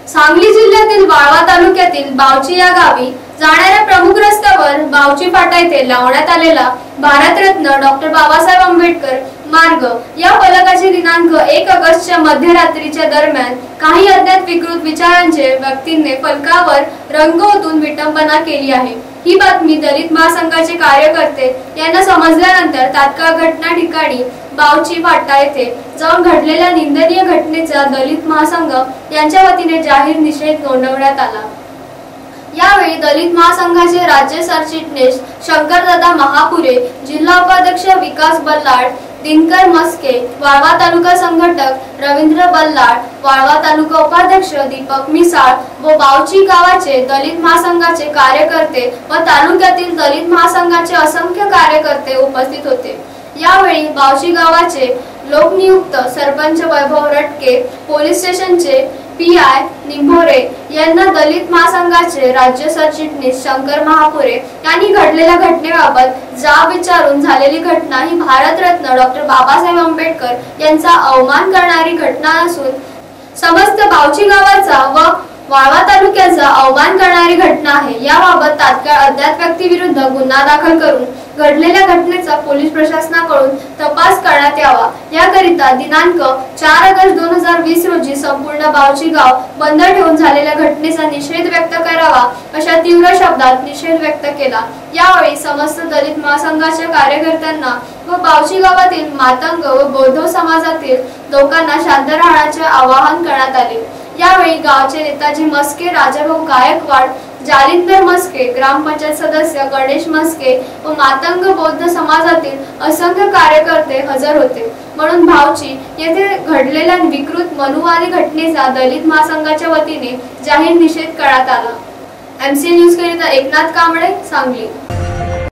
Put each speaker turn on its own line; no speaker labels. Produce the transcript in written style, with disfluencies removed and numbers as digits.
सांगली जिल्ह्यातील वाळवा तालुक्यातील बावची या गावी जाणाऱ्या प्रमुख रस्त्यावर बावची फाटा येथे लावण्यात आलेला भारतरत्न डॉक्टर बाबासाहेब आंबेडकर मार्ग या फलकाची दिनांक 1 ऑगस्टच्या मध्यरात्रीच्या दरम्यान काही अज्ञात विकृत विचारांचे व्यक्तींनी फलकावर रंग ओतून विटंबना केली आहे। ही बातमी दलित महासंघाचे कार्यकर्ते यांना समजल्यानंतर तात्काळ घटना ठिकाणी बावची फाटा येथे जाऊन घडलेल्या निंदनीय घटनेचा दलित महासंघ यांच्या वतीने जाहीर निषेध नोंदवण्यात आला। यावेळी दलित महासंघाचे राज्य सरचिटणीस शंकरदादा महापुरे, जिल्हा उपाध्यक्ष विकास बल्लाळ, दिनकर मस्के, वाळवा तालुका संघटक रवींद्र बल्लाळ, वाळवा तालुका उपाध्यक्ष दीपक मिसाळ व बावची गावाचे दलित महासंघाचे कार्यकर्ते व तालुक्यातील दलित महासंघाचे असंख्य कार्यकर्ते उपस्थित होते। यावेळी बावची गावाचे लोकनियुक्त सरपंच वैभव रटके, पोलीस स्टेशनचे पीआय निंभोरे यांना दलित महासंघाचे राज्य सरचिटणीस शंकर महापुरे यांनी घडलेल्या घटनेबाबत जाब विचारून झालेली घटना ही भारतरत्न डॉक्टर बाबासाहेब आंबेडकर यांचा अवमान करणारी घटना असून समस्त बावची गावाचा व वाळवा तालुक्याचा अवमान करणारी घटना आहे। याबाबत तात्काळ अज्ञात व्यक्तीविरुद्ध गुन्हा दाखल करून घडलेल्या घटनेचा पोलीस प्रशासनाकडून तपास करण्यात यावा। याकरिता दिनांक 4 ऑगस्ट 2020 रोजी संपूर्ण बावची गाव बंद ठेवून झालेल्या घटनेचा निषेध व्यक्त करावा अशा तीव्र शब्दात निषेध व्यक्त केला। यावेळी समस्त दलित महासंघाच्या कार्यकर्त्यांना व बावची गावातील मातंग व बौद्ध समाजातील लोकांना शांत राहण्याचे आवाहन करण्यात आले। यावेळी गावचे नेताजी मस्के, राजाभाऊ गायकवाड, जालिंदर मस्के, ग्रामपंचायत सदस्य गणेश मस्के व मातंग बौद्ध समाजातील असंख्य कार्यकर्ते हजर होते। म्हणून बावची येथे घडलेल्या विकृत मनुवादी घटनेचा दलित महासंघाच्या वतीने जाहीर निषेध करण्यात आला। एमसी न्यूज करिता एकनाथ कांबळे, सांगली।